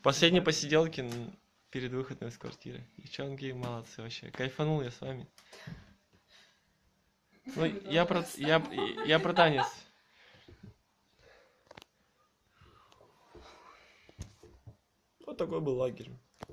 Последние посиделки перед выходом из квартиры. Девчонки молодцы вообще. Кайфанул я с вами. Ну, я про танец. Вот такой был лагерь.